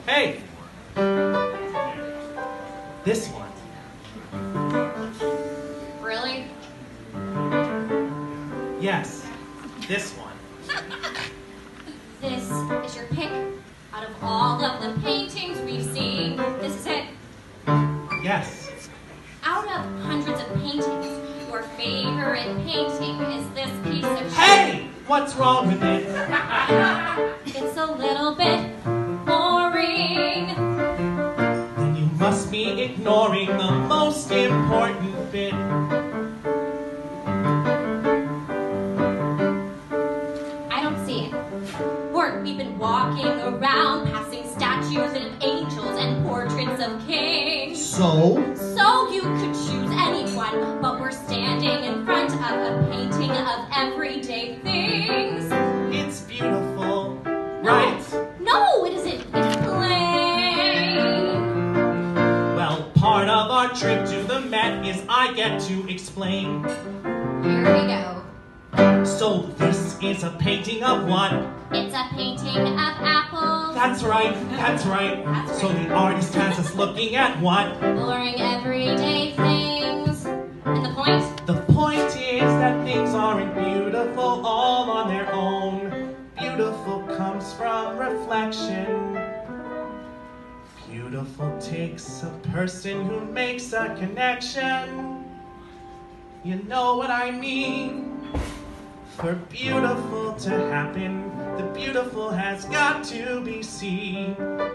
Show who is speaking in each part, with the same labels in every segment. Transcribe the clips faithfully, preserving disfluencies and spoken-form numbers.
Speaker 1: Hey! This one.
Speaker 2: Really?
Speaker 1: Yes, this one.
Speaker 2: This is your pick out of all of the paintings we've seen. This is it.
Speaker 1: Yes.
Speaker 2: Out of hundreds of paintings, your favorite painting is this piece of
Speaker 1: Hey! What's wrong with it?
Speaker 2: It's a little bit boring.
Speaker 1: Then you must be ignoring the most important bit.
Speaker 2: I don't see it. Or we've been walking around, passing statues of angels and portraits of kings.
Speaker 1: So?
Speaker 2: So you could choose anyone, but we're standing in front of a painting of everyday things.
Speaker 1: It's beautiful, right?
Speaker 2: No, it isn't. It's plain.
Speaker 1: Well, part of our trip to the Met is I get to explain.
Speaker 2: Here we go.
Speaker 1: So this is a painting of what?
Speaker 2: It's a painting of apples.
Speaker 1: That's right, that's right.
Speaker 2: That's
Speaker 1: So
Speaker 2: right.
Speaker 1: the artist has us looking at what?
Speaker 2: Boring everyday things. And the point?
Speaker 1: The point is that things aren't beautiful all on their own. Beautiful comes from reflection. Beautiful takes a person who makes a connection. You know what I mean? For beautiful to happen, the beautiful has got to be seen.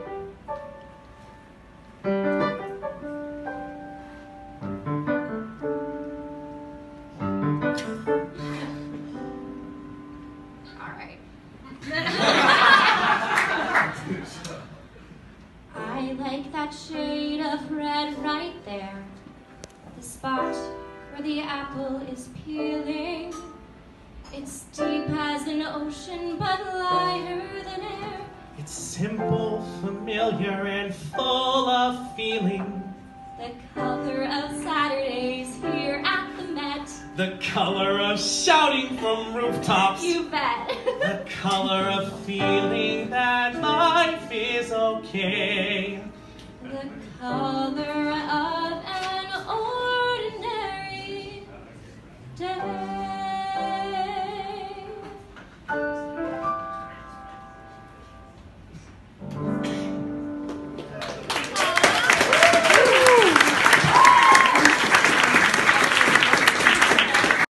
Speaker 2: I like that shade of red right there. The spot where the apple is peeling. It's deep as an ocean, but lighter than air.
Speaker 1: It's simple, familiar, and full of feeling.
Speaker 2: The color of Saturdays here at the Met.
Speaker 1: The color of shouting from rooftops.
Speaker 2: You bet.
Speaker 1: The color of feeling that life is okay.
Speaker 2: The color of an ordinary day.